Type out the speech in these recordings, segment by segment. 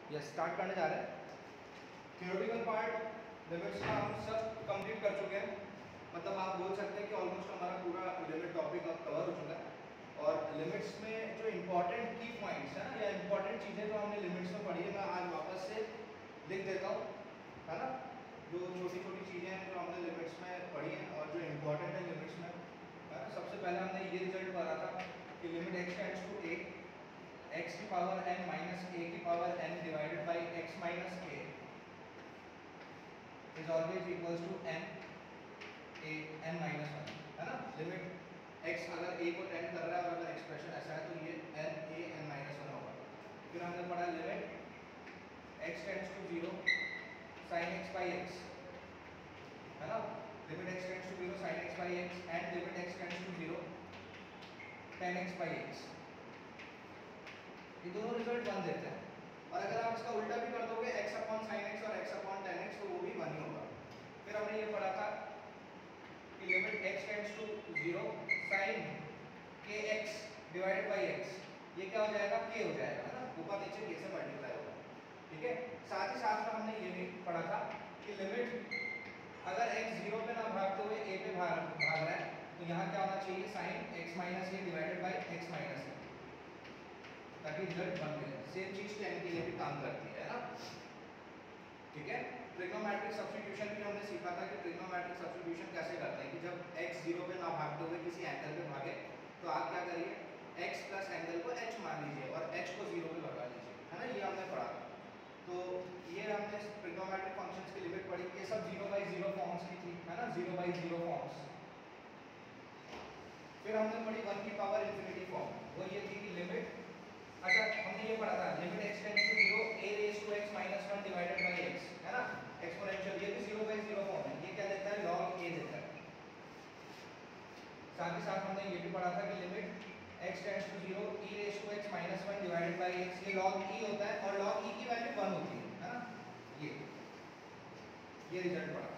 Yes, start करने जा रहे हैं। थ्योरेटिकल पार्ट लिमिट्स का हम सब कंप्लीट कर चुके हैं, मतलब आप बोल सकते हैं कि ऑलमोस्ट हमारा पूरा लिमिट टॉपिक अब कवर हो चुका है। और लिमिट्स में जो इंपॉर्टेंट की पॉइंट्स है ना, या इंपॉर्टेंट चीज़ें जो हमने लिमिट्स में पढ़ी है, मैं आज वापस से लिख देता हूँ, है ना। जो छोटी छोटी चीज़ें हैं जो हमने लिमिट्स में पढ़ी हैं और जो इंपॉर्टेंट है लिमिट्स में, है ना। सबसे पहले हमने ये रिजल्ट पढ़ा था कि limit x tends to a, x की पावर n माइनस a की power n divided by x minus a is always equals to n a n minus 1, है ना। लिमिट x अगर a को टेंड कर रहा है और अगर एक्सप्रेशन ऐसा है तो ये n a n माइनस 1 होगा। फिर हमने पढ़ा limit x tends to 0 sin x by x, है ना। Limit x tends to 0 sin x by x and limit x tends to 0 tan x by x। ये दोनों रिजल्ट 1 देते हैं। और अगर आप इसका उल्टा भी कर दोगे x अपॉन sin x और x अपॉन tan x, तो वो भी 1 ही होगा। फिर हमने ये पढ़ा था कि limit x tends to 0 sin kx divided by x, ये क्या हो जाएगा, k हो जाएगा, है ना। ऊपर नीचे k से मल्टीप्लाई होगा, ठीक है। साथ ही साथ में हमने ये भी पढ़ा था कि लिमिट अगर x 0 पे ना भागते हुए a पे भाग रहा है, तो यहाँ क्या होना चाहिए, sin x minus a divided by x minus a, ताकि रिजल्ट बन जाए। सेम चीज tan के लिए भी काम करती है ना, ठीक है। ट्रिग्नोमेट्रिक सब्स्टिट्यूशन भी हमने सीखा था कि ट्रिग्नोमेट्रिक सब्स्टिट्यूशन कैसे करते हैं कि जब x 0 पे ना भागते हुए किसी एंगल पे भागे, तो आप क्या करिए, x प्लस एंगल को h मान लीजिए और h को 0 पे भगा लीजिए, है ना। ये हमने पढ़ा था। तो ये हमने ट्रिग्नोमेट्रिक फंक्शंस की लिमिट पढ़ी, ये सब 0/0 फॉर्म्स की थी, है ना, 0/0 फॉर्म्स। फिर हमने पढ़ी 1 की पावर इंफिनिटी फॉर्म, वो ये थी कि लिमिट, अच्छा हमने ये पढ़ा था limit x tends to 0 a raise to x minus 1 divided by x, है ना, एक्सपोनेंशियल। ये भी 0/0 फॉर्म है, ये क्या देता है, log a देता है। साथ ही साथ हमने ये भी पढ़ा था कि limit x tends to 0 e raise to x minus 1 divided by x, ये log e होता है और log e की वैल्यू 1 होती है ना। ये रिजल्ट पढ़ा,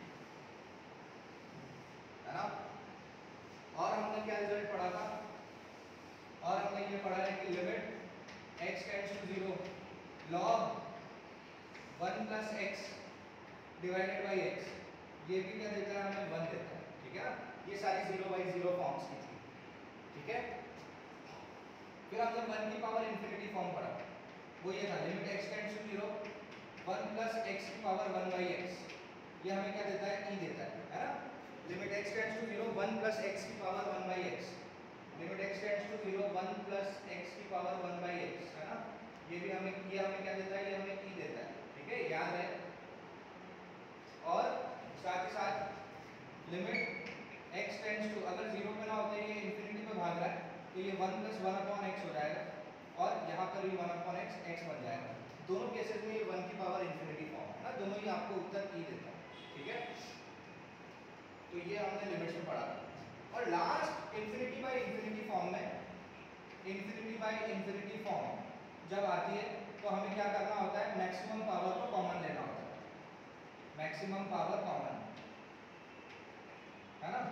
है ना। और हमने क्या रिजल्ट पढ़ा था, और हमने ये पढ़ा है कि limit x tends to 0 log 1 plus x divided by x, ये भी क्या देता है हमें, 1 देता है, ठीक है ना। ये सारी 0/0 फॉर्म्स की थी, ठीक है। फिर हमने 1 की पावर इंफिनिटी फॉर्म पढ़ा, वो ये था limit x tends to 0 1 plus x की पावर 1 बाई x, ये हमें क्या देता है, e देता है ना। Limit x tends to 0 1 plus x की power 1 by x, limit x tends to 0 1 plus x की पावर 1 बाई x, है ना। ये भी हमें, ये हमें क्या देता है, ये हमें e देता है, ठीक है, याद है। और साथ ही साथ लिमिट x टेंड्स टू, अगर 0 पे ना होते ये इंफिनिटी पे भाग रहा है, तो ये 1 प्लस 1 अपॉन x हो जाएगा, और यहाँ पर भी 1 अपॉन x x बन जाएगा। दोनों केसेस में ये 1 की पावर इंफिनिटी फॉर्म है ना, दोनों ही आपको उत्तर e देता है, ठीक है। तो ये हमने लिमिट्स में पढ़ा था। और last infinity by infinity form में, इंफिनिटी बाय इंफिनिटी फॉर्म जब आती है तो हमें क्या करना होता है, मैक्सिमम पावर को कॉमन लेना होता है, मैक्सिमम पावर कॉमन, है ना,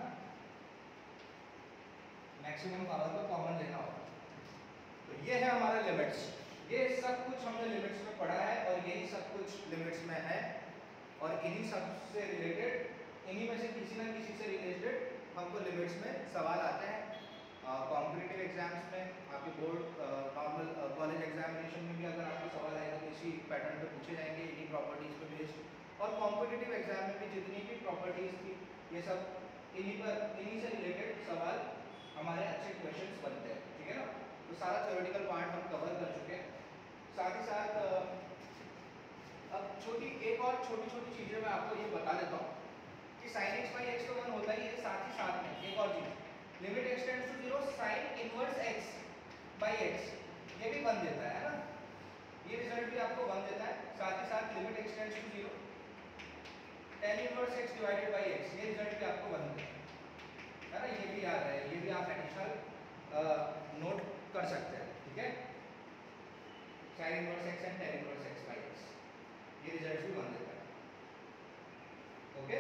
मैक्सिमम पावर को कॉमन लेना होता है। तो ये है हमारा लिमिट्स, ये सब कुछ हमने लिमिट्स में पढ़ा है और यही सब कुछ लिमिट्स में है। और इन्हीं सब से रिलेटेड, इन्हीं में से किसी ना किसी से रिलेटेड हमको लिमिट्स में सवाल आते हैं। कॉम्पिटिटिव एग्जाम्स में, आपके बोर्ड नॉर्मल कॉलेज एग्जामिनेशन में भी अगर आपको सवाल आएगा तो इसी पैटर्न पे पूछे जाएंगे, इन्हीं प्रॉपर्टीज पे बेस्ड। और कॉम्पिटिटिव एग्जाम में भी जितनी भी प्रॉपर्टीज थी, ये सब इन्हीं से रिलेटेड सवाल हमारे अच्छे क्वेश्चंस बनते हैं, ठीक है ना। तो सारा थ्योरेटिकल पार्ट हम कवर कर चुके हैं। साथ ही साथ अब एक और छोटी छोटी चीज़ें मैं आपको ये बता देता हूँ कि sin x बाई x तो 1 होता ही है, साथ ही साथ में एक और चीज़, limit x tends to 0 sin inverse x by x, ये भी 1 देता है ना, ये रिजल्ट भी आपको 1 देता है। साथ ही साथ limit x tends to 0 tan inverse x divided by x, ये रिजल्ट भी आपको 1 देता है ना। ये भी याद है, ये भी आप एडिशनल नोट कर सकते हैं, ठीक है। sin inverse x and tan inverse x by x, ये रिजल्ट भी 1 देता है, ओके।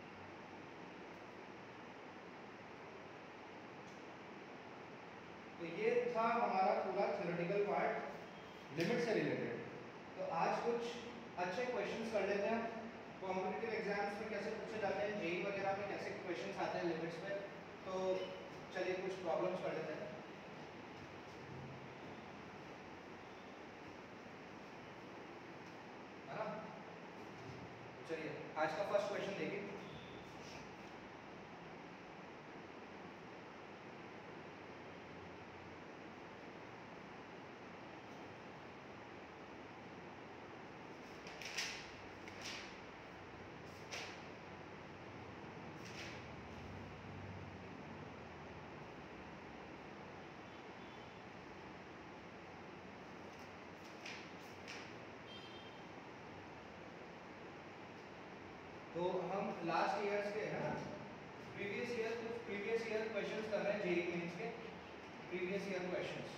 तो ये था हमारा पूरा थ्योरेटिकल पार्ट लिमिट से रिलेटेड। तो आज कुछ अच्छे क्वेश्चंस कर लेते हैं। कॉम्पिटिटिव एग्जाम्स में कैसे पूछे जाते हैं, जेई वगैरह में कैसे क्वेश्चंस आते हैं लिमिट्स पे। तो चलिए कुछ प्रॉब्लम्स कर लेते हैं, है ना। चलिए आज का फर्स्ट क्वेश्चन देखिए। तो हम लास्ट ईयर्स के, है ना, प्रीवियस ईयर क्वेश्चंस कर रहे हैं जेईई मेंस के प्रीवियस ईयर क्वेश्चंस,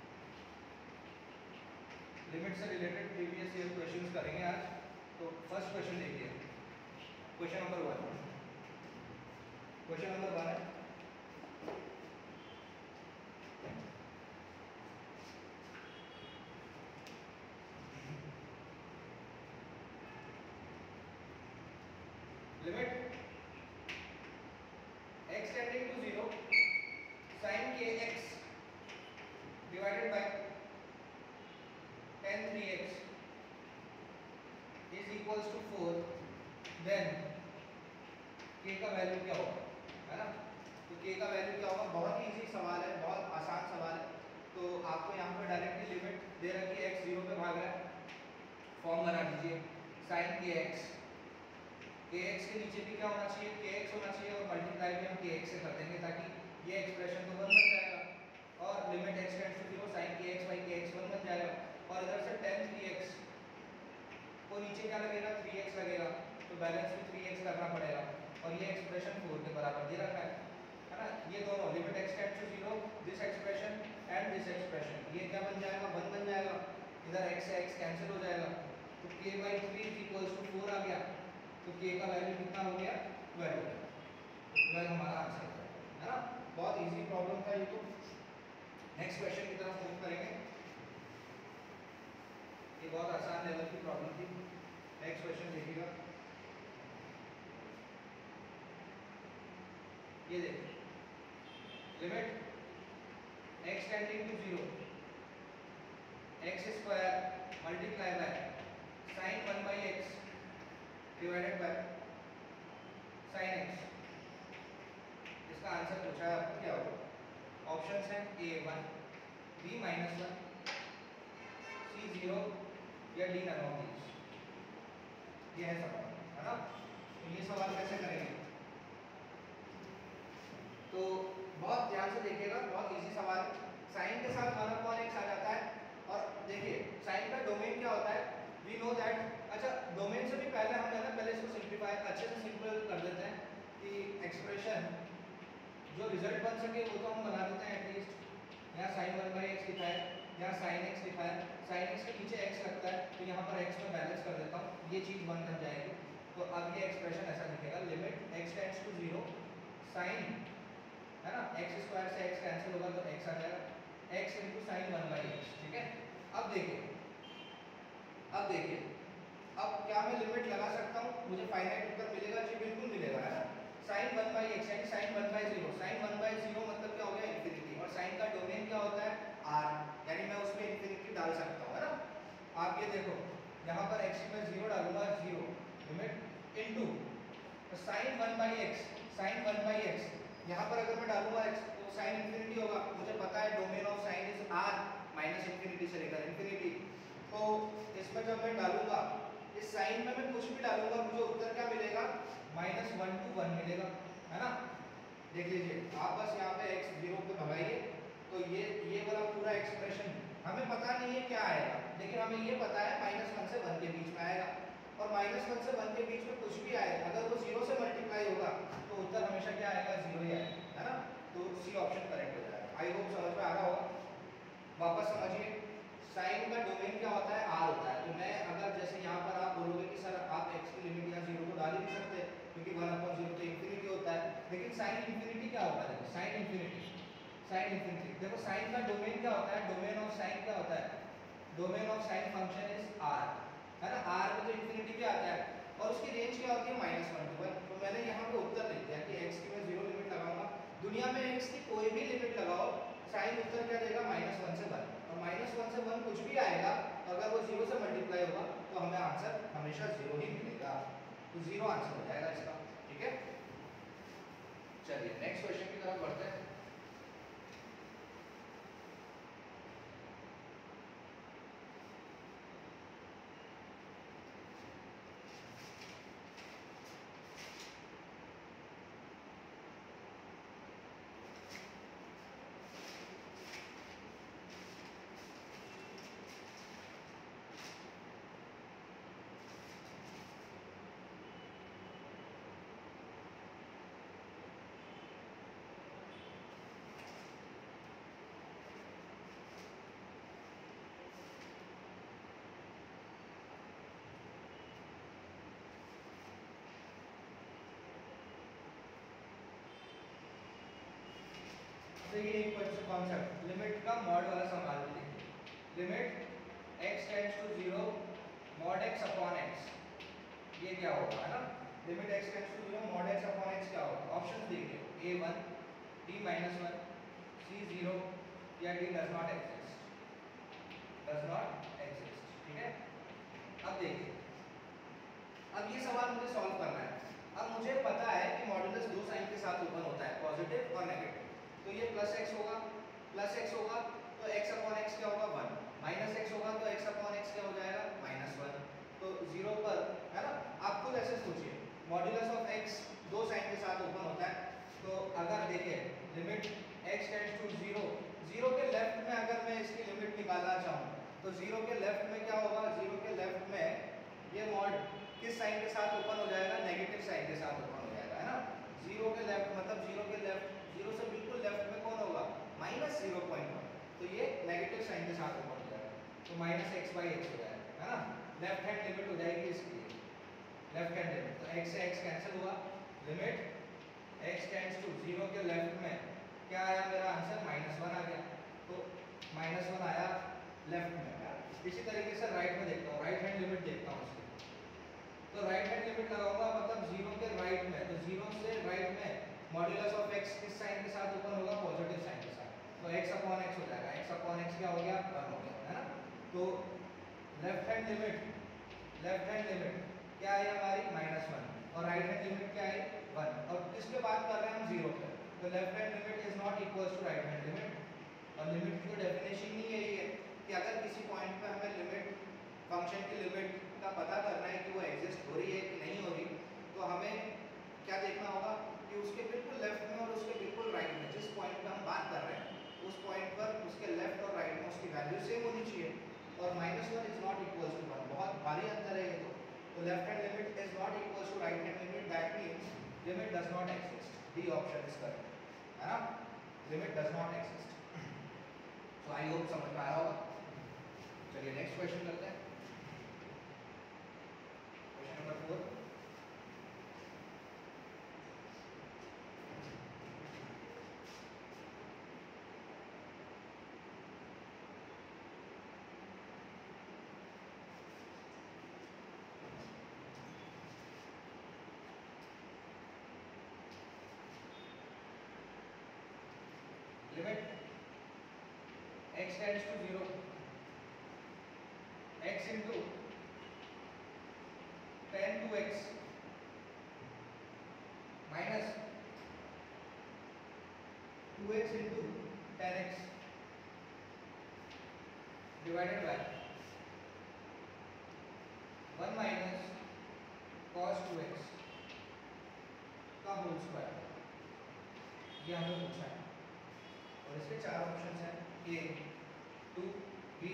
लिमिट से रिलेटेड प्रीवियस ईयर क्वेश्चंस करेंगे आज। तो फर्स्ट क्वेश्चन देखिए, क्वेश्चन नंबर 1। क्वेश्चन नंबर 1 है limit x tending to 0 sin kx divided by tan 3x is equals to 4, then k का value क्या होगा, है ना। तो k का वैल्यू क्या होगा, बहुत ही इजी सवाल है, बहुत आसान सवाल है। तो आपको यहाँ पर डायरेक्टली लिमिट दे रखी है, x 0 पे भाग रहा है, फॉर्म बना दीजिए sin kx, kx के नीचे भी क्या होना चाहिए, kx होना चाहिए, और मल्टीप्लाई भी हम kx से कर देंगे ताकि ये एक्सप्रेशन तो 1 बन जाएगा, और limit x tends to 0 sin kx by kx 1 बन जाएगा, और इधर से tan 3x को नीचे क्या लगेगा, 3x लगेगा, तो बैलेंस भी 3x करना पड़ेगा, और ये एक्सप्रेशन 4 के बराबर दे रखा है ना। ये दोनों limit x tends to 0, this expression and this expression, ये क्या बन जाएगा, 1 बन जाएगा, इधर x से x कैंसिल हो जाएगा, तो k by 3 is equals to 4 आ गया। तो k का वैल्यू कितना हो गया, 12 हो गया। 12 हमारा आंसर है ना। बहुत इजी प्रॉब्लम था ये। तो नेक्स्ट क्वेश्चन की तरफ मूव करेंगे। ये बहुत आसान लेवल की प्रॉब्लम थी। नेक्स्ट क्वेश्चन देखिएगा, ये देखिए, limit x tending to 0 x square multiply by sin 1 by x divided by sin x। इसका आंसर पूछा है आपको, क्या होगा। ऑप्शंस हैं a1, b-1, c0 या d नन ऑफ दीज। ये है सवाल, है ना। तो ये सवाल कैसे करेंगे, तो बहुत ध्यान से देखिएगा, बहुत इजी सवाल है। साइन के साथ 1/x आ जाता है, और देखिए साइन का डोमेन क्या होता है, वी नो दैट। अच्छा, डोमेन से भी पहले हम है ना, पहले इसको सिंप्लीफाई अच्छे से सिंपल कर देते हैं कि एक्सप्रेशन जो रिजल्ट बन सके वो तो हम बना देते हैं एटलीस्ट। यहाँ sin 1/x लिखा है, यहाँ sin x लिखा है, sin x के नीचे x लगता है, तो यहाँ पर x में बैलेंस कर देता हूँ, ये चीज़ बन जाएगी। तो अब ये एक्सप्रेशन ऐसा दिखेगा, limit x tends to 0 sin, है ना, x स्क्वायर से x कैंसिल होगा तो x आ जाएगा, x इंटू sin 1/x। ठीक है, अब देखिए, अब क्या मैं लिमिट लगा सकता हूँ, मुझे फाइनाइट उत्तर मिलेगा जी, बिल्कुल मिलेगा, है ना। sin 1/x यानी sin 1/0, sin 1/0 मतलब क्या हो गया, इन्फिनिटी, और sin का डोमेन क्या होता है, r, यानी मैं उसमें इन्फिनिटी डाल सकता हूँ, है ना। आप ये देखो, यहाँ पर x में 0 डालूंगा, 0 लिमिट इनटू sin 1/x, यहाँ पर अगर मैं डालूंगा x तो sin इन्फिनिटी होगा, मुझे पता है domain of sin is r minus infinity से लेकर इन्फिनिटी। तो इसमें जब मैं डालूंगा, इस साइन में मैं कुछ भी डालूंगा, मुझे उत्तर क्या मिलेगा, -1 to 1 मिलेगा, है ना। देख लीजिए, आप बस यहाँ पे x 0 पे भगाइए, तो ये वाला पूरा एक्सप्रेशन हमें पता नहीं है क्या आएगा, लेकिन हमें ये पता है -1 से 1 के बीच में आएगा, और -1 से 1 के बीच में कुछ भी आए, अगर वो 0 से मल्टीप्लाई होगा तो उत्तर हमेशा क्या आएगा, 0 ही आएगा, है ना। तो सी ऑप्शन करेक्ट हो जाएगा। आई होप समझ में आ रहा होगा। वापस समझिए, साइन का डोमेन क्या होता है, r होता है। तो मैं अगर जैसे यहाँ पर आप बोलोगे कि सर आप x की लिमिट यहाँ 0 को डाल ही नहीं सकते, क्योंकि 1/0 तो इन्फिनिटी होता है, लेकिन साइन इन्फिनिटी क्या होता है, साइन साइन इन्फिनिटी। देखो साइन का डोमेन क्या होता है, डोमेन ऑफ साइन क्या होता है, domain of sine function is R, है ना, आर में तो इन्फिनिटी भी आता है और उसकी रेंज क्या होती है -1 to 1। तो मैंने यहाँ पे उत्तर लिख दिया कि x की मैं 0 लिमिट लगाऊंगा, दुनिया में x की कोई भी लिमिट लगाओ, साइन उत्तर क्या देगा -1 से 1, और -1 से 1 कुछ भी आएगा अगर वो 0 से मल्टीप्लाई होगा तो हमें आंसर हमेशा 0 ही मिलेगा, तो 0 आंसर हो जाएगा इसका। ठीक है, चलिए नेक्स्ट क्वेश्चन की तरफ बढ़ते हैं। तो ये एक कॉन्सेप्ट लिमिट का मॉड वाला सवाल भी देखिए, limit x tends to 0 mod x upon x, ये क्या होगा, है ना, limit x tends to 0 mod x upon x क्या होगा, ऑप्शंस देखिए a1 d-1 c0 या d डज नॉट एग्जिस्ट। ठीक है, अब देखिए, अब ये सवाल मुझे सॉल्व करना है। अब मुझे पता है कि मॉडुलस दो साइन के साथ ओपन होता है, पॉजिटिव और नेगेटिव, तो ये प्लस x होगा तो x अपॉन x क्या होगा 1, माइनस x होगा तो x अपॉन x क्या हो जाएगा -1, तो 0 पर, है ना, आप खुद ऐसे सोचिए, मॉडुलस ऑफ x दो साइन के साथ ओपन होता है, तो अगर देखिए लिमिट x टेंड्स टू 0, 0 के लेफ्ट में अगर मैं इसकी लिमिट निकालना चाहूँ तो 0 के लेफ्ट में क्या होगा, 0 के लेफ्ट में ये मॉड किस साइन के साथ ओपन हो जाएगा, नेगेटिव साइन के साथ ओपन हो जाएगा, है ना, 0 के लेफ्ट मतलब 0 के लेफ्ट, 0 से बिल्कुल लेफ्ट में कौन होगा -0.1, तो ये नेगेटिव साइन के साथ ओपन हो जाएगा, तो -x/x हो जाएगा, है ना, लेफ्ट हैंड लिमिट हो जाएगी इसकी, लेफ्ट हैंड लिमिट, तो x से x कैंसिल हुआ, लिमिट x टेंड्स टू 0 के लेफ्ट में क्या आया, मेरा आंसर -1 आ गया, तो -1 आया लेफ्ट में। इसी तरीके से राइट में देखता हूँ, राइट हैंड लिमिट देखता हूँ उसकी, तो राइट हैंड लिमिट लगाऊंगा मतलब 0 के राइट में, तो 0 से राइट में मॉड्यूलस ऑफ x किस साइन के साथ ओपन होगा, पॉजिटिव साइन के साथ, तो x अपॉन x हो जाएगा, x अपॉन x क्या हो गया 1 हो गया, है ना, तो लेफ्ट हैंड लिमिट क्या है हमारी -1 और राइट हैंड लिमिट क्या है 1, और किसके बात कर रहे हैं हम 0 पे, तो left hand limit is not equals to right hand limit, और लिमिट की डेफिनेशन ही यही है कि अगर किसी पॉइंट पे हमें लिमिट, फंक्शन की लिमिट का पता करना है कि वो एग्जिस्ट हो रही है कि नहीं हो रही, तो हमें क्या देखना होगा कि उसके बिल्कुल लेफ्ट में और उसके बिल्कुल राइट में, जिस पॉइंट पे हम बात कर रहे हैं उस पॉइंट पर उसके लेफ्ट और राइट में उसकी वैल्यू सेम होनी चाहिए, और -1 इज नॉट इक्वल्स टू 1, बहुत भारी अंतर है ये, तो left hand limit is not equals to right hand limit, that means limit does not exist, D option is correct, है ना, limit does not exist. So I hope समझ में आ रहा होगा। चलिए नेक्स्ट क्वेश्चन करते हैं, question number 4। Limit x tends to 0, x into tan 2x minus 2x into tan x divided by 1 minus cos 2x का होल स्क्वायर, ये हमें पूछा है, और इसके चार ऑप्शन हैं, a 2 b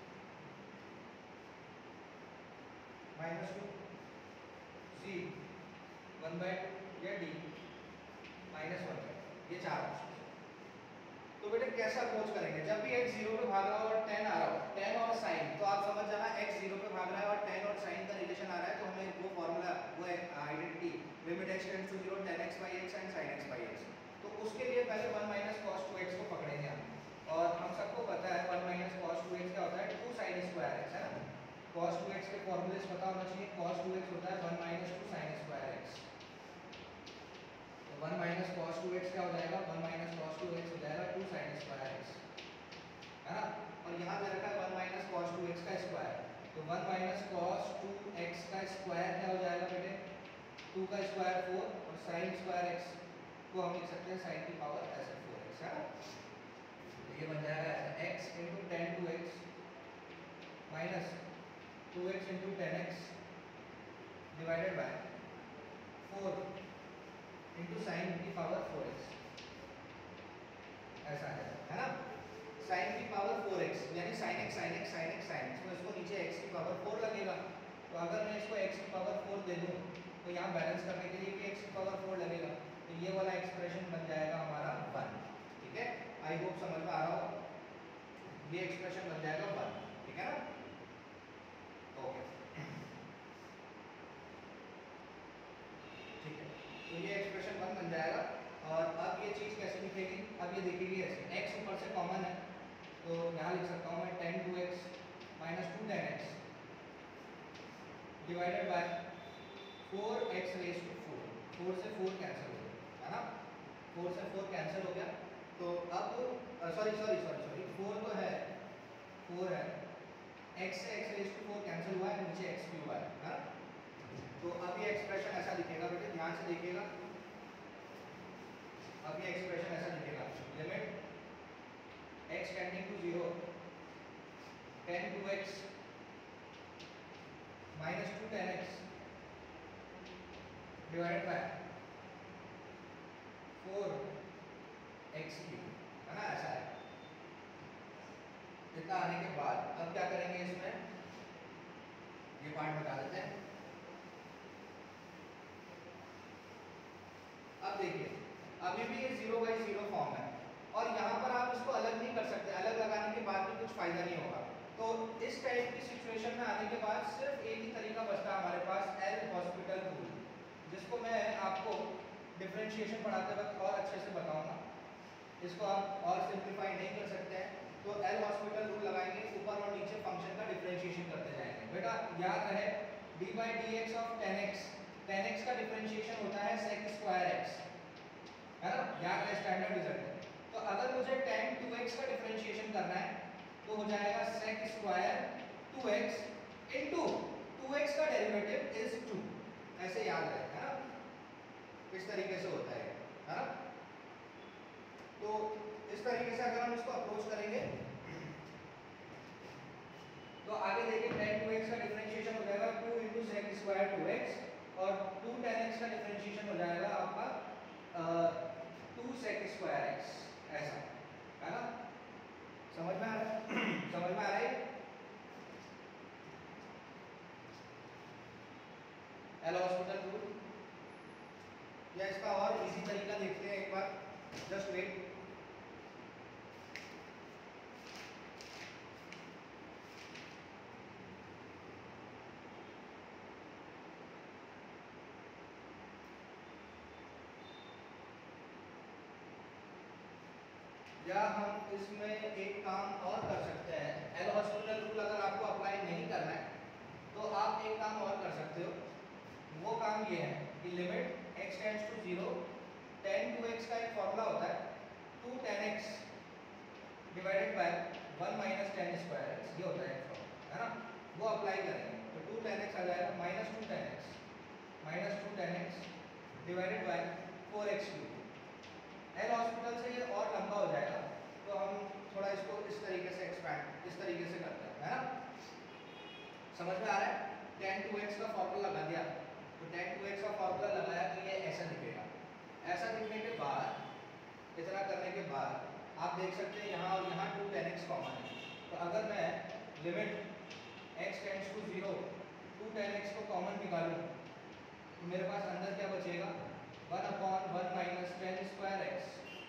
-2 c 1/2 या d -1/2, ये चार ऑप्शन है। तो बेटे कैसे अप्रोच करेंगे, जब भी x 0 पे भाग रहा हो और tan आ रहा हो, tan और sin, तो आप समझ जाना x 0 पे भाग रहा है और tan और sin का रिलेशन आ रहा है, तो हमें वो फॉर्मूला, वो identity limit x tends to 0 tan x/x and sin x/x, तो उसके लिए पहले 1 माइनस कॉस 2x को पकड़ेंगे हम, और हम सबको पता है 1 माइनस कॉस 2x क्या होता है, 2 sin स्क्वायर x, है ना। कॉस 2x के फॉर्मूले पता होना चाहिए, कॉस 2x होता है 1 माइनस 2 sin स्क्वायर x। तो 1 माइनस कॉस 2x क्या हो जाएगा, 1 माइनस कॉस 2x हो जाएगा 2 sin स्क्वायर x, है ना। और यहाँ पे रखा है 1 माइनस कॉस 2x का स्क्वायर, तो 1 माइनस कॉस 2x का स्क्वायर क्या हो जाएगा बेटे, 2 का स्क्वायर 4, और sin स्क्वायर x को हम लिख सकते हैं sin की पावर ऐसे 4x, है ना। तो ये बन जाएगा ऐसे x into 10 2x minus 2x into 10x divided by 4 into sin की पावर 4x, ऐसा है ना। sin की पावर 4x यानी sin x sin x sin x sin x, तो इसको नीचे x की पावर 4 लगेगा। तो अगर मैं इसको x की पावर 4 दे दूं तो यहाँ बैलेंस करने के लिए भी x की पावर 4 लगेगा, तो ये वाला एक्सप्रेशन बन जाएगा हमारा 1, ठीक है। आई होप समझ में आ रहा हो, ये एक्सप्रेशन बन जाएगा 1, ठीक है ना। ओके, ठीक है, तो ये एक्सप्रेशन 1 बन जाएगा। और अब ये चीज़ कैसे लिखेगी, अब ये दिखेगी ऐसे, x ऊपर से कॉमन है तो यहाँ लिख सकता हूँ मैं 10 2x minus 2 10x divided by 4x raise to 4, 4 से 4 कैंसिल हो गया, है ना। 4 से 4 कैंसिल हो गया, तो अब सॉरी 4 तो है, 4 है, x से x रेज टू 4 कैंसिल हुआ है, नीचे x क्यूब है ना। तो अब ये एक्सप्रेशन ऐसा दिखेगा बेटे, ध्यान से देखिएगा। अब ये एक्सप्रेशन ऐसा दिखेगा, limit x tending to 0 10 2x minus 2 10x divided by 4x cube, है ना, ऐसा है। इतना आने के बाद अब क्या करेंगे, इसमें ये पार्ट बता देते हैं। अब देखिए, अभी भी ये 0/0 फॉर्म है, और यहाँ पर आप इसको अलग नहीं कर सकते, अलग लगाने के बाद भी कुछ फायदा नहीं होगा। तो इस टाइप की सिचुएशन में आने के बाद सिर्फ एक ही तरीका बचता है हमारे पास, एल हॉस्पिटल रूल, जिसको मैं आपको डिफरेंशिएशन पढ़ाते वक्त और अच्छे से बताऊंगा। इसको आप और सिंप्लीफाई नहीं कर सकते हैं, तो एल हॉस्पिटल रूल लगाएंगे, ऊपर और नीचे फंक्शन का डिफरेंशिएशन करते जाएंगे। बेटा याद रहे d/dx ऑफ 10x, 10x का डिफरेंशिएशन होता है sec स्क्वायर x, है ना, याद रहे, स्टैंडर्ड रिजल्ट है। तो अगर मुझे tan 2x का डिफरेंशिएशन करना है तो हो जाएगा sec square 2x into 2x का डेरिवेटिव इज 2, ऐसे याद रहे, है ना, इस तरीके से होता है ना। तो इस तरीके से अगर हम इसको अप्रोच करेंगे तो आगे देखिए tan 2x का डिफरेंशिएशन हो जाएगा 2 इंटू sec स्क्वायर 2x, और 2 tan x का डिफरेंशिएशन हो जाएगा आपका 2 sec स्क्वायर x, ऐसा, है ना। समझ में आ रहा है समझ में आ रहा है। एल हॉस्पिटल रूल, या इसका और इजी तरीका देखते हैं एक बार, जस्ट वेट। या हम इसमें एक काम और कर सकते हैं, एल हॉस्पिटल रूल अगर आपको अप्लाई नहीं करना है तो आप एक काम और कर सकते हो। वो काम ये है कि limit x tends to 0 tan 2x का एक फॉर्मूला होता है 2 tan x divided by 1 minus tan square x, ये होता है फॉर्मूला, है ना। वो अप्लाई करेंगे तो 2 tan x आ जाएगा minus 2 tan x divided by 4x cube. L Hospital से ये और लंबा हो जाएगा, तो हम थोड़ा इसको इस तरीके से एक्सपैंड इस तरीके से करते हैं, है ना। समझ में आ रहा है, tan 2x का फॉर्मूला लगा दिया, तो tan 2x का फॉर्मूला लगाया तो ये ऐसा दिखेगा। ऐसा दिखने के बाद, इतना करने के बाद आप देख सकते हैं यहाँ और यहाँ 2 tan x कॉमन है, तो अगर मैं limit x tends to 0 2 tan x को कॉमन निकालूं तो मेरे पास अंदर क्या बचेगा, 1/1 minus tan square x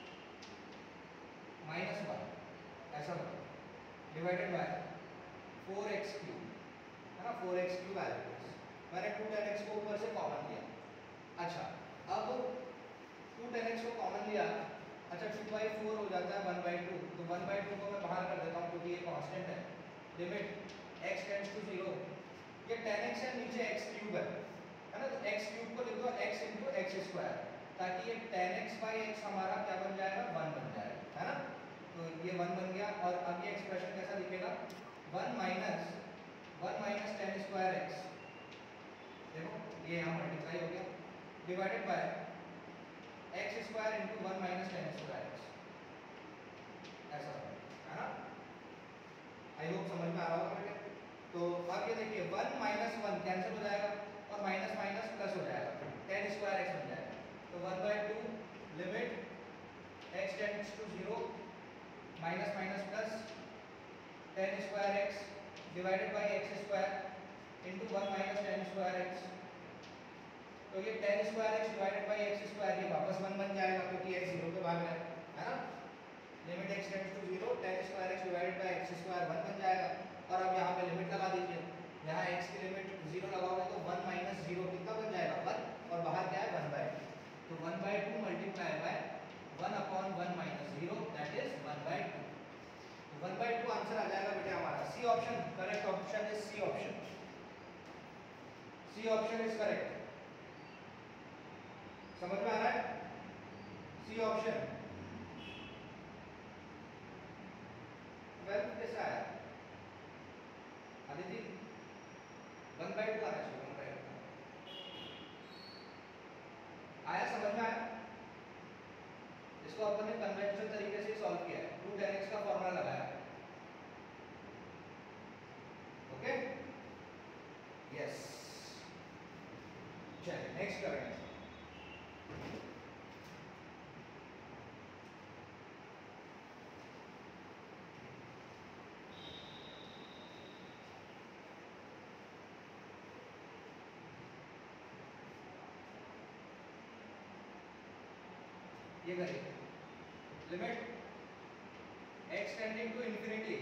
minus 1, ऐसा बना, डिवाइडेड बाय 4x क्यूब, है ना, 4x क्यूब एलिमेंट्स, मैंने 2 tan x को ऊपर से कॉमन लिया। अच्छा, अब 2 tan x को कॉमन लिया, अच्छा 2/4 हो जाता है 1/2, तो 1/2 को मैं बाहर कर देता हूँ क्योंकि ये कांस्टेंट है। लिमिट x टेंड्स टू 0, ये tan x है, नीचे x क्यूब है ना, तो x क्यूब को लिख दो x इंटू एक्स स्क्वायर, ताकि ये tan x/x हमारा क्या बन जाएगा, 1 बन जाएगा, है ना। तो ये 1 बन गया, और अब ये एक्सप्रेशन कैसा दिखेगा, 1 माइनस tan स्क्वायर x, देखो ये यहाँ मल्टीप्लाई हो गया, divided by x square into 1 minus tan square x, ऐसा है ना। आई होप समझ में आ रहा होगा बेटे। तो अब ये देखिए 1 माइनस 1 कैंसिल हो जाएगा और माइनस माइनस प्लस हो जाएगा, tan स्क्वायर x बन जाएगा। तो 1/2 limit x tends to 0 minus minus plus tan square x divided by x square into 1 minus tan square x। तो ये tan square x divided by x square, ये वापस 1 बन जाएगा क्योंकि x 0 पे भाग रहा है ना। Limit x tends to 0 tan square x divided by x square 1 बन जाएगा। और अब यहाँ पे लिमिट लगा दीजिए, यहाँ x की लिमिट 0 लगाओगे तो 1 माइनस 0 कितना बन जाएगा, 1, और बाहर क्या है 1/2, तो 1/2 multiply by 1/1 minus 0 that is 1/2। 1/2 answer आ जाएगा बेटे हमारा। C option correct option is C option, C option is correct. समझ में आ रहा है, सी ऑप्शन। 12 कैसा आया आदिति, 1/2 आना चाहिए, 1/2 आया, समझ में आया। इसको अपन ने कन्वेंशनल तरीके से सॉल्व किया है, 2 tan x का फॉर्मूला लगाया, ओके यस। चलिए नेक्स्ट करेंगे। ये करिए, limit x tending to infinity,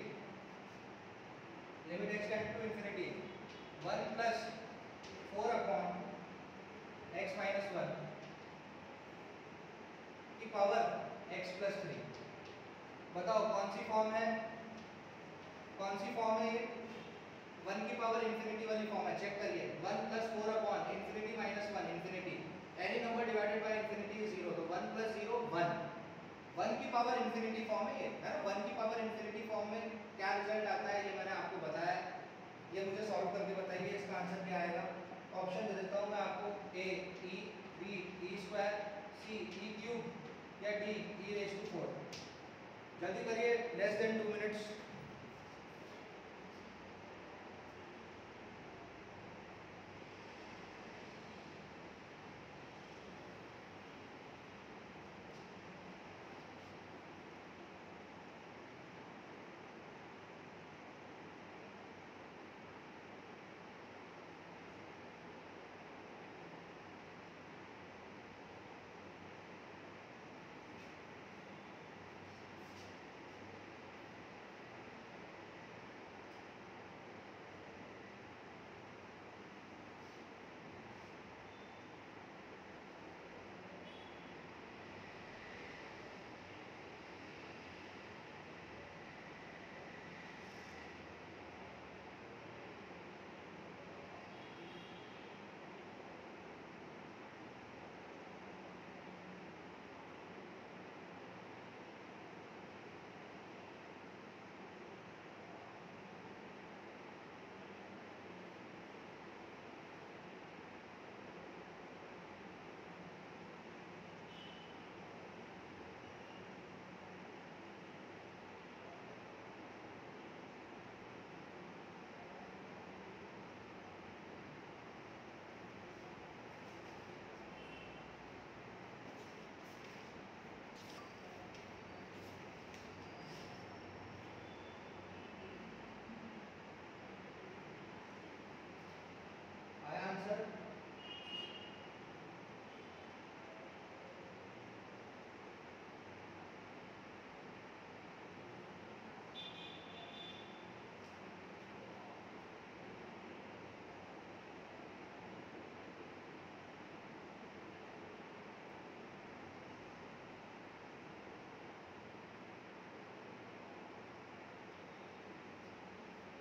limit x tending to infinity 1 plus 4 upon x minus 1 की पावर x प्लस 3। बताओ कौन सी फॉर्म है, कौन सी फॉर्म है ये, 1 की पावर इंफिनिटी वाली फॉर्म है, चेक करिए। 1 plus 4 upon infinity minus 1 infinity, any number divided by infinity is 0, तो 1 प्लस 0 1, 1 की पावर इंफिनिटी फॉर्म है ये, है ना। 1 की पावर इंफिनिटी फॉर्म में क्या रिजल्ट आता है ये मैंने आपको बताया, ये मुझे सॉल्व करके बताइए इसका आंसर क्या आएगा। ऑप्शन दे देता हूँ मैं आपको, A e, B e square, C e cube, या डी ई रेज़ टू 4। जल्दी करिए, लेस देन 2 मिनट्स।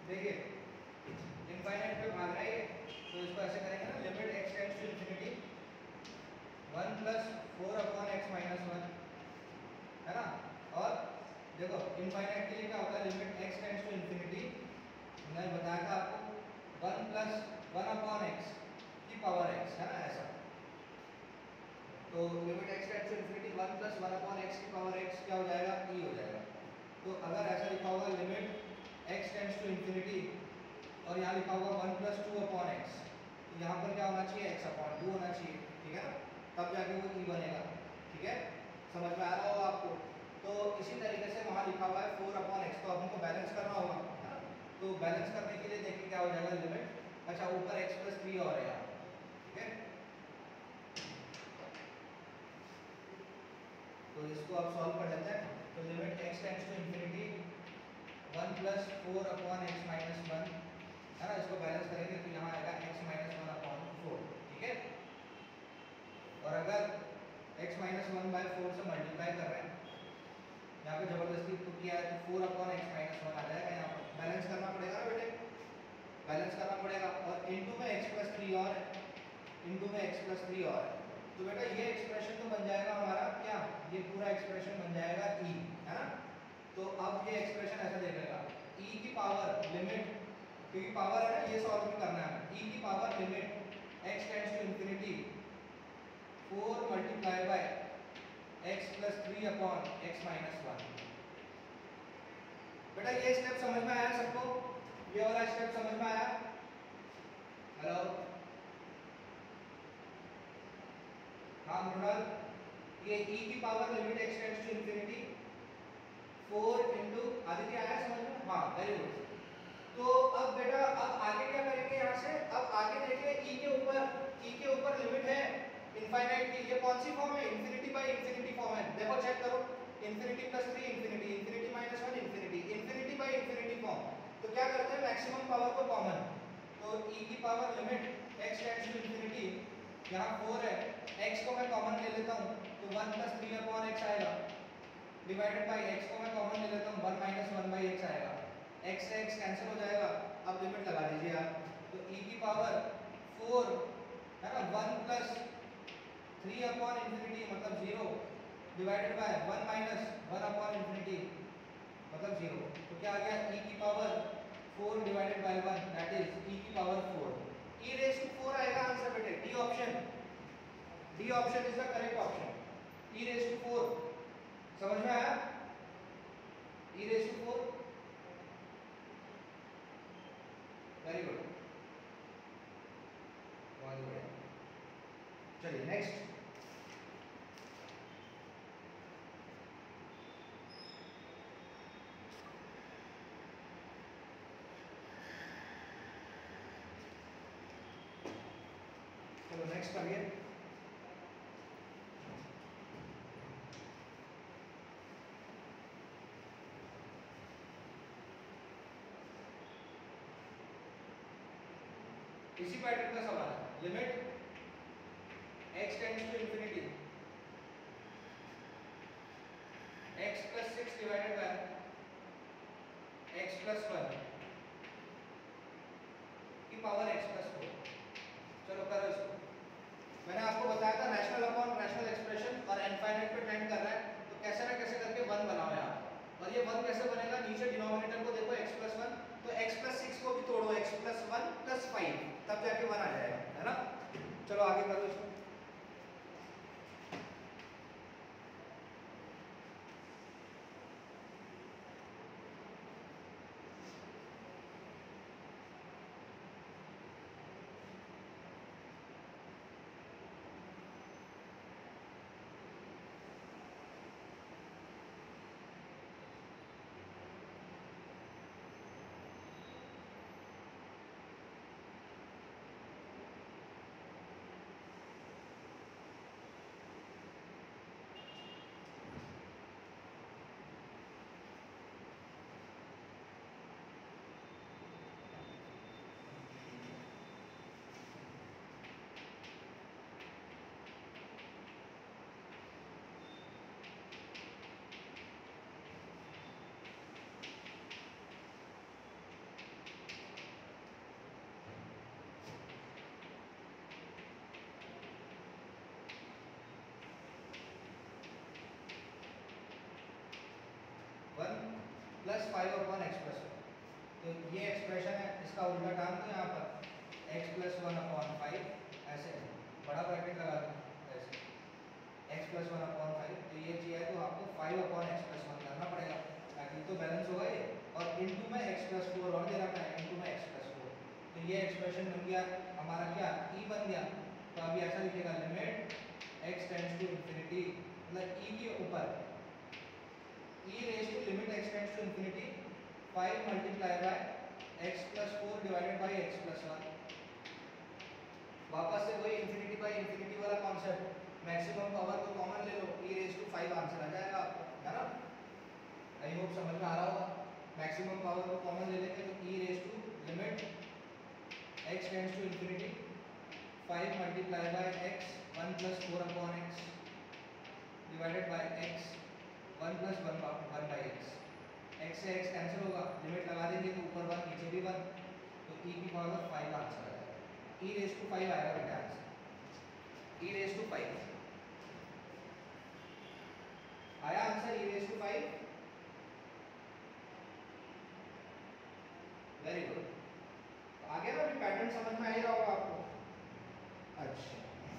देखिए इनफाइनाइट पे भाग रहा है तो इसको ऐसे करेंगे ना, limit x tends to infinity 1 plus 4 upon x minus 1, है ना। और देखो इनफाइनाइट के लिए क्या होता है, limit x tends to infinity, मैंने बताया था आपको 1 प्लस 1 अपॉन x की पावर x, है ना ऐसा। तो limit x tends to infinity 1 plus 1 upon x की पावर x क्या हो जाएगा, e हो जाएगा। तो अगर ऐसा लिखा होगा limit x tends to infinity और यहाँ लिखा होगा 1 प्लस 2 अपॉन एक्स, तो यहाँ पर क्या होना चाहिए, x अपॉन 2 होना चाहिए, ठीक है ना, तब जाके वो e बनेगा, ठीक है, समझ में आ रहा होगा आपको। तो इसी तरीके से वहाँ लिखा हुआ है 4 अपॉन एक्स, तो अब हमको बैलेंस करना होगा, है ना। तो बैलेंस करने के लिए देखिए क्या हो जाएगा, लिमिट, अच्छा ऊपर x प्लस 3 और है यहाँ, ठीक है। तो इसको आप सॉल्व कर लेते हैं। तो limit x tends to infinity 1 plus 4 upon x minus 1, है ना, इसको बैलेंस करेंगे तो यहाँ आएगा x माइनस 1 अपॉन 4, ठीक है। और अगर x माइनस 1 बाय 4 से मल्टीप्लाई कर रहे हैं, यहाँ पे जबरदस्ती तो किया है, तो 4 अपॉन x माइनस 1 आ जाएगा, यहाँ पर बैलेंस करना पड़ेगा ना बेटे, बैलेंस करना पड़ेगा। और इनटू में x प्लस 3 और इनटू में x प्लस 3 और है, तो बेटा ये एक्सप्रेशन तो बन जाएगा हमारा क्या, ये पूरा एक्सप्रेशन बन जाएगा e, है ना। तो अब ये एक्सप्रेशन ऐसा देखेगा, e की पावर लिमिट, क्योंकि पावर है ना, ये सॉल्व भी करना है, e की power limit x tends to infinity 4 multiply by x plus 3 upon x minus 1। बेटा ये स्टेप समझ में आया सबको, ये वाला स्टेप समझ में आया, हेलो, हाँ मृणाल, ये e की power limit x tends to infinity 4 into Aditya आया समझ में, हाँ वेरी गुड। तो अब बेटा अब आगे क्या करेंगे यहाँ से, अब आगे देखिए e के ऊपर लिमिट है इनफाइनाइट की, ये कौन सी फॉर्म है, इंफिनिटी बाय इंफिनिटी फॉर्म है, देखो चेक करो, infinity plus 3 infinity, infinity minus 1 infinity, infinity by infinity form. तो क्या करते हैं, मैक्सिमम पावर को कॉमन, तो e की power limit x tends to infinity, यहाँ 4 है, x को मैं कॉमन ले लेता हूँ तो 1 प्लस 3 अपॉन x आएगा, डिवाइडेड बाय x को मैं कॉमन ले लेता हूँ 1 माइनस 1 बाई x आएगा, x से x कैंसिल हो जाएगा। अब लिमिट लगा दीजिए आप, तो e की पावर 4 है ना, 1 प्लस 3 अपॉन इंफिनिटी मतलब 0 divided by 1 minus 1 upon infinity मतलब 0, तो क्या आ गया, e की power 4 divided by 1 that is e की पावर 4, e रेज़ टू 4 आएगा आंसर बेटे, D option is the correct option, e raise to 4, समझ में आया, e raise to 4, very good, बहुत बढ़िया। चलिए नेक्स्ट, चलो नेक्स्ट करिए। इसी पैटर्न का सवाल है, limit x tends to infinity x plus 6 divided by x plus 1 की पावर x प्लस 4, चलो करो इसको। मैंने आपको बताया था रैशनल अपॉन रैशनल एक्सप्रेशन और इनफाइनाइट पे टेंड कर रहा है, तो कैसे ना कैसे करके 1 बनाओ यहाँ, और ये 1 कैसे बनेगा, नीचे डिनोमिनेटर को देखो x प्लस 1, तो x प्लस 6 को भी तोड़ो, x प्लस 1 प्लस 5 तब जाके 1 आ जाएगा, है ना। चलो आगे करो इसको। Plus 5 upon x plus 1। तो ये एक्सप्रेशन है, इसका उल्टा टार्म तो यहाँ पर x प्लस 1 अपॉन 5 ऐसे बड़ा ब्रैकेट लगा दो ऐसे x प्लस 1 अपॉन 5। तो ये चाहिए तो आपको 5 अपॉन एक्स प्लस 1 करना पड़ेगा ताकि तो बैलेंस होगा ये, और इनटू में x प्लस 4 और दे रखा है, इनटू में x प्लस 4। तो ये एक्सप्रेशन बन गया हमारा क्या, e बन गया। तो अभी ऐसा लिखेगा limit x tends to infinity, मतलब e के ऊपर e raise to limit x tends to infinity 5 multiply by x plus 4 divided by x plus 1। वापस से वही इंफिनिटी बाय इंफिनिटी वाला कॉन्सेप्ट, मैक्सिमम पावर को कॉमन ले लो, e रेज टू 5 आंसर आ जाएगा आपको, है ना। आई होप समझ में आ रहा होगा। मैक्सिमम पावर को कॉमन ले लेंगे तो e raise to limit x tends to infinity 5 multiply by x 1 plus 4 upon x divided by x 1 plus 1 by x। x से x कैंसिल होगा, लिमिट लगा देंगे तो ऊपर 1 नीचे भी 1, तो e की पावर 5 आंसर आ जाएगा। e रेज टू 5 आएगा बेटा आंसर, e रेज टू 5 आया answer, e raise to 5। Very good, आ गया ना, अभी पैटर्न समझ में आ ही रहा होगा आपको। अच्छा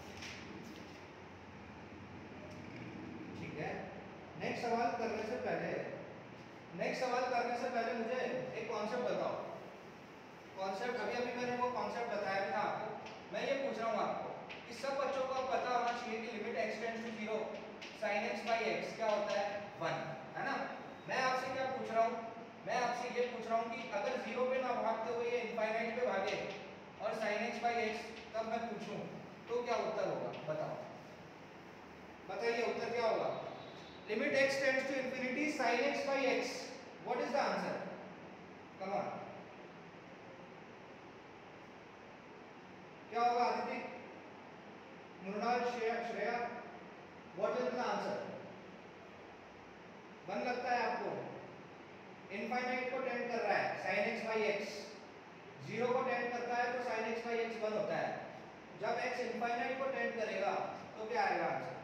ठीक है, नेक्स्ट सवाल करने से पहले मुझे एक कॉन्सेप्ट बताओ। कॉन्सेप्ट अभी मैंने वो कॉन्सेप्ट बताया था आपको, मैं ये पूछ रहा हूँ आपको कि सब बच्चों को पता होना चाहिए कि limit x tends to 0 sin x by x क्या होता है, 1, है ना। मैं आपसे क्या पूछ रहा हूँ, मैं आपसे ये पूछ रहा हूँ कि अगर 0 पे ना भागते हुए ये इनफाइनाइट पे भागे और sin x by x तब मैं पूछूं तो क्या उत्तर होगा, बताओ, बताइए उत्तर क्या होगा। Limit x tends to infinity sin x by x, what is the answer, come on, क्या होगा Aditya, Mrinal, Shreya, what is the answer. 1 लगता है आपको, इनफाइनाइट को टेंड कर रहा है sin x by x, 0 को टेंड करता है तो sin x by x 1 होता है। जब x इनफाइनाइट को टेंड करेगा तो क्या आएगा आंसर,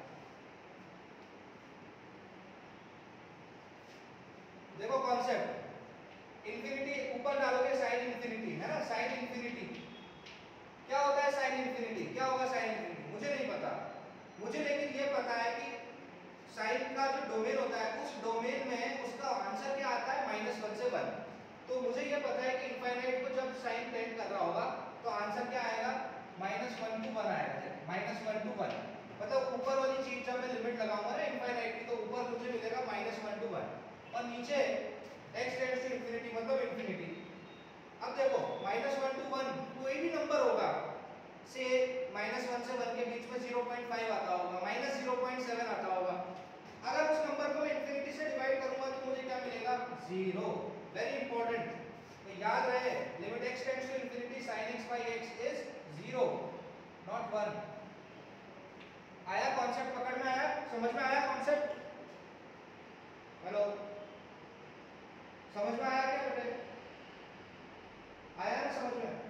देखो कॉन्सेप्ट, इंफिनिटी ऊपर डालोगे sin इंफिनिटी, है ना, sin इंफिनिटी क्या होता है, sin इंफिनिटी क्या होगा, sin इंफिनिटी मुझे नहीं पता, मुझे लेकिन ये पता है कि साइन का जो डोमेन होता है उस डोमेन में उसका आंसर क्या आता है, -1 से 1। तो मुझे ये पता है कि इनफाइनाइट को जब साइन टेंड कर रहा होगा तो आंसर क्या आएगा, -1 to 1 आएगा, -1 to 1, मतलब ऊपर वाली चीज जब मैं लिमिट लगाऊंगा ना इनफाइनाइट की तो ऊपर मुझे मिलेगा -1 to 1 और नीचे x टेंड्स टू इंफिनिटी मतलब इंफिनिटी। अब देखो -1 to 1 कोई भी नंबर होगा से -1 से 1 के बीच में 0.5 आता होगा, -0.7 आता होगा, अगर उस नंबर को मैं इंफिनिटी से डिवाइड करूंगा तो मुझे क्या मिलेगा, 0। वेरी इंपॉर्टेंट, तो याद रहे limit x tends to infinity sin x by x is 0 not 1। आया कॉन्सेप्ट, पकड़ में आया, समझ में आया कॉन्सेप्ट, हेलो समझ में आया क्या बेटे, आया ना समझ में,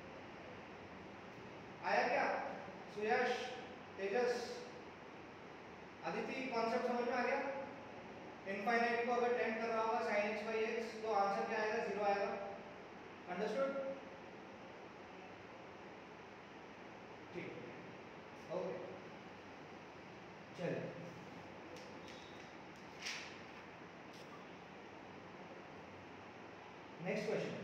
आया क्या, सुयश, तेजस, अदिति, कॉन्सेप्ट समझ में आ गया। इनफाइनाइट को अगर टेंड कर रहा होगा sin x by x तो आंसर क्या आएगा, 0 आएगा, अंडरस्टूड, ठीक, ओके चलिए नेक्स्ट क्वेश्चन।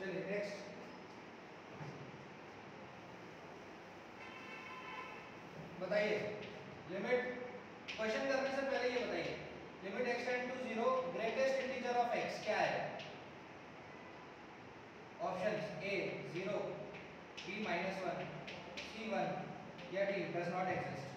चलिए नेक्स्ट बताइए, लिमिट क्वेश्चन करने से पहले ये बताइए, limit x tend to 0 greatest integer of x क्या है? ऑप्शंस a 0, b -1, c 1 या d does not exist.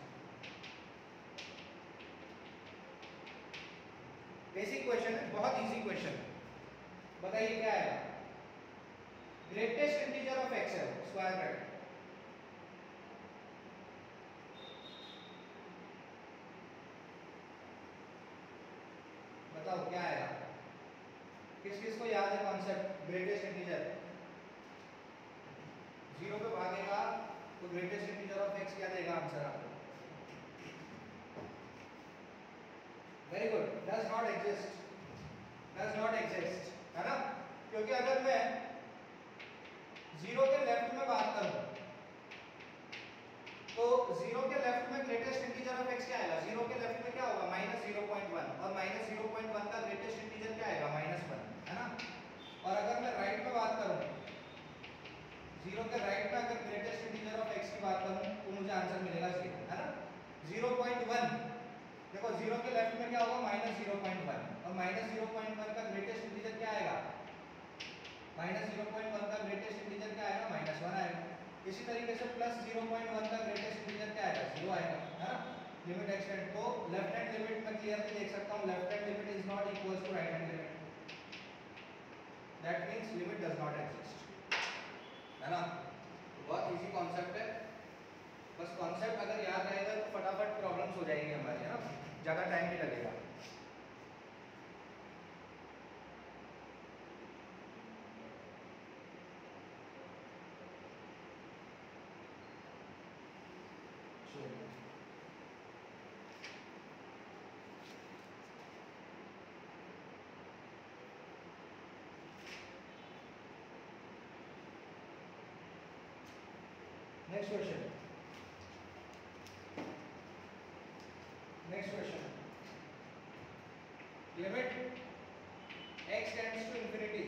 Basic question है, बहुत इजी क्वेश्चन है। बताइए क्या है? ग्रेटेस्ट इंटीजर ऑफ x है स्क्वायर ब्रैकेट। बताओ क्या आएगा? किस किस को याद है कॉन्सेप्ट ग्रेटेस्ट इंटीजर? 0 पे भागेगा तो ग्रेटेस्ट इंटीजर ऑफ x क्या देगा आंसर आपको? Very good, does not exist. Does not exist है ना, क्योंकि अगर मैं 0 के लेफ्ट में बात करूं तो 0 के लेफ्ट में ग्रेटेस्ट इंटीजर ऑफ x क्या आएगा? 0 के लेफ्ट में क्या होगा? -0.1, और -0.1 का ग्रेटेस्ट इंटीजर क्या आएगा? -1 है ना। और अगर मैं राइट में बात करूं, 0 के राइट में अगर ग्रेटेस्ट इंटीजर ऑफ x की बात करूं तो मुझे आंसर मिलेगा 0 है ना। 0.1 देखो 0 के लेफ्ट में क्या होगा? -0.1, और -0.1 का ग्रेटेस्ट इंटीजर क्या आएगा? -0.1 का ग्रेटेस्ट इंटीजर क्या आएगा? -1 आएगा। इसी तरीके से +0.1 का ग्रेटेस्ट इंटीजर क्या आएगा? 0 आएगा है ना। लिमिट एक्सटेंड तो लेफ्ट हैंड लिमिट में क्लियरली देख सकता हूं, left hand limit is not equals to right hand limit, that means limit does not exist है ना। तो बहुत इजी कॉन्सेप्ट है, बस कॉन्सेप्ट अगर याद रहेगा तो फटाफट प्रॉब्लम्स हो जाएंगी हमारी है ना, ज़्यादा टाइम नहीं लगेगा। Next question, next question, limit x tends to infinity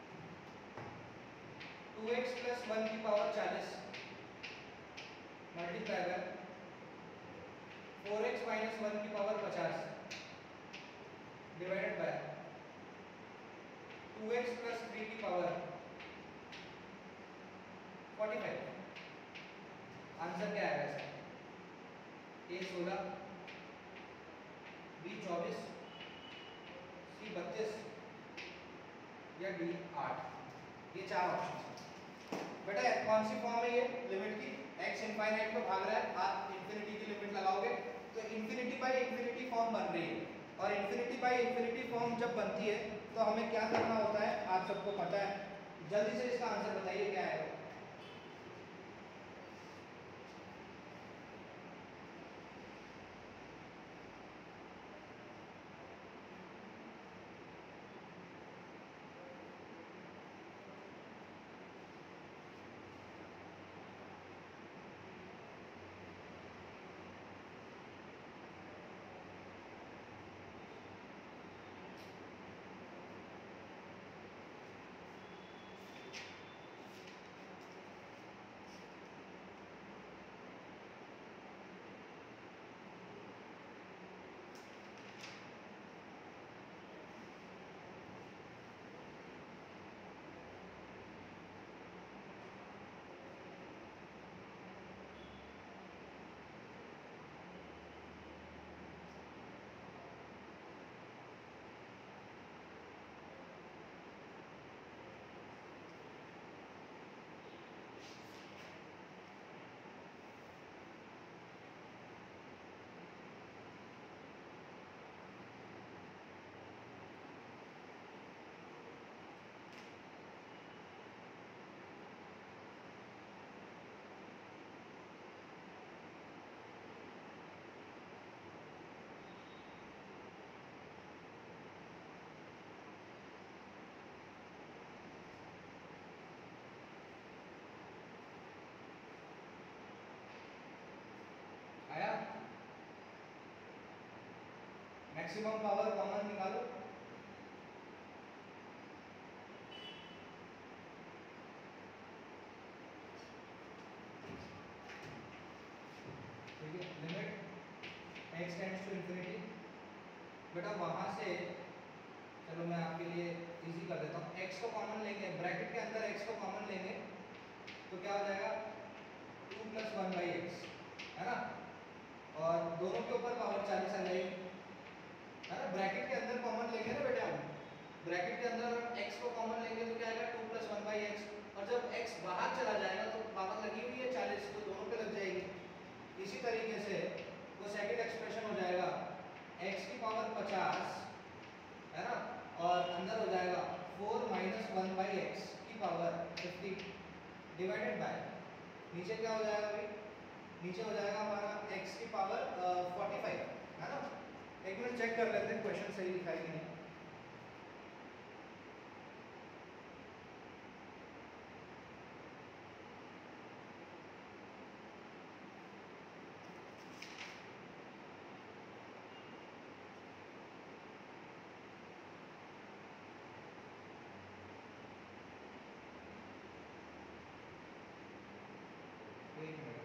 2x + 1 की पावर 40 मल्टीप्लाई कर 4x - 1 की पावर 50 डिवाइडेड बाय 2x + 3 की पावर 45। आंसर क्या आएगा इसका? a 16, b 24, c 32 या d 8। ये चार ऑप्शन है। बेटा कौन सी फॉर्म है ये लिमिट की? x इनफाइनाइट पे भाग रहा है, आप इंफिनिटी की लिमिट लगाओगे तो इंफिनिटी बाय इंफिनिटी फॉर्म बन रही है, और इंफिनिटी बाय इंफिनिटी फॉर्म जब बनती है तो हमें क्या करना होता है आप सबको पता है। जल्दी से इसका आंसर बताइए क्या है? आया? मैक्सिमम पावर कॉमन निकालो। x tends to infinity. बेटा वहाँ से चलो मैं आपके लिए इजी कर देता हूँ, x को कॉमन लेंगे, ब्रैकेट के अंदर x को कॉमन लेंगे तो क्या हो जाएगा 2 + 1/x, है ना, और दोनों के ऊपर पावर 40 आ जाएगी, है ना। ब्रैकेट के अंदर कॉमन लेंगे ना बेटा, हम ब्रैकेट के अंदर x को कॉमन लेंगे तो क्या आएगा 2 + 1/x, और जब x बाहर चला जाएगा तो पावर लगी हुई है 40 तो दोनों पे लग जाएगी। इसी तरीके से वो सेकंड एक्सप्रेशन हो जाएगा x की पावर 50, है ना, और अंदर हो जाएगा 4 - 1/x की पावर 50 डिवाइडेड बाय, नीचे क्या हो जाएगा भाई, नीचे हो जाएगा हमारा x की पावर 45, है ना। एक मिनट चेक कर लेते हैं क्वेश्चन सही लिखा है कि नहीं। एक मिनट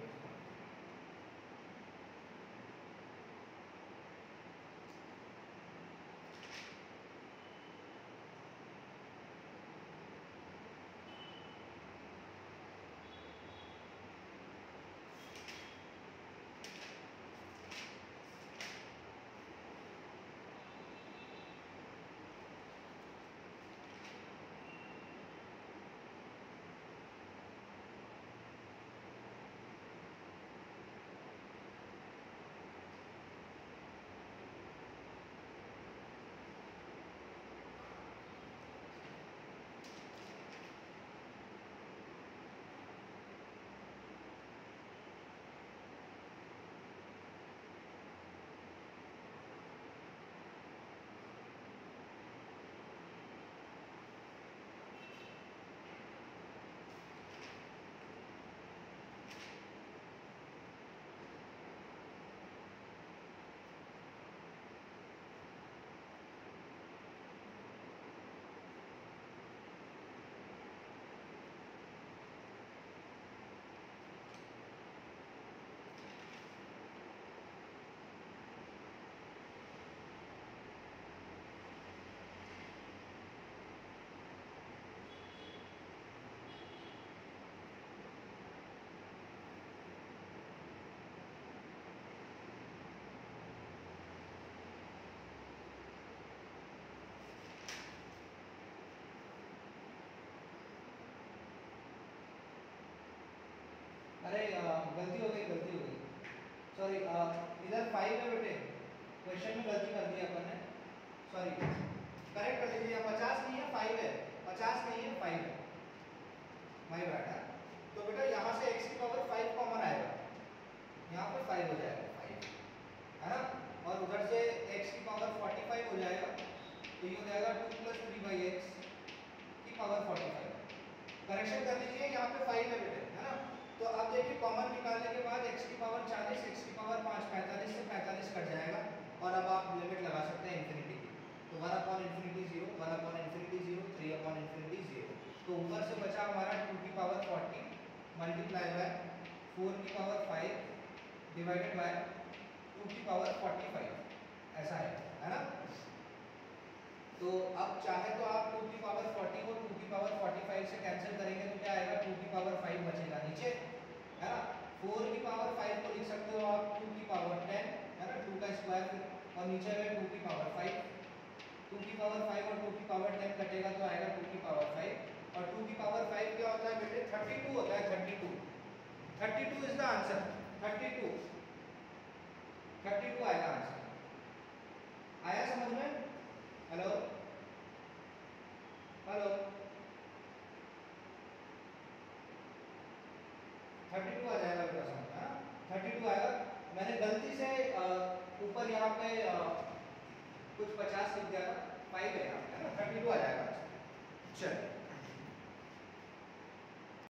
अरे गलती हो गई सॉरी, इधर 5 है बेटे, क्वेश्चन में गलती कर दी अपन ने, सॉरी करेक्ट कर लीजिए, 50 नहीं है 5 है, 50 नहीं है 5 है, माय बैड है। तो बेटा यहाँ से x की पावर 5 कॉमन आएगा, यहाँ पे 5 हो जाएगा 5, है ना, और उधर से x की पावर 45 हो जाएगा तो ये हो जाएगा 2 + 3/x की पावर 45। करेक्शन कर लीजिए, यहाँ पे 5 है बेटे, है ना। तो अब देखिए कॉमन निकालने के बाद x की पावर 40, x की पावर 5, 45 से 45 कट जाएगा, और अब आप लिमिट लगा सकते हैं इंफिनिटी की, तो 1/∞ 0, 1/∞ 0, 3/∞ 0, तो ऊपर से बचा हमारा 2 की पावर 40 मल्टीप्लाई बाय 4 की पावर 5 डिवाइडेड बाय 2 की पावर 45, ऐसा है ना। तो अब चाहे तो आप 2 की पावर 40 को 2 की पावर 45 से कैंसिल करेंगे तो क्या आएगा, 2 की पावर 5 बचेगा नीचे, है ना। 4 की पावर 5 को लिख सकते हो आप 2 की पावर 10, है ना, 2 का स्क्वायर, और नीचे है 2 की पावर 5, 2 की पावर 5 और 2 की पावर 10 कटेगा तो आएगा 2 की पावर 5, और 2 की पावर 5 क्या होता है बेटे, 32 होता है, 32 इज द आंसर, 32 आएगा आंसर। आया समझ में? हेलो हेलो, 32 आ जाएगा बेटा समझ, है ना, 32 आएगा। मैंने गलती से ऊपर यहाँ पे कुछ 50 लिख दिया था, 5 है यहाँ पे, है ना, 32 आ जाएगा। चलिए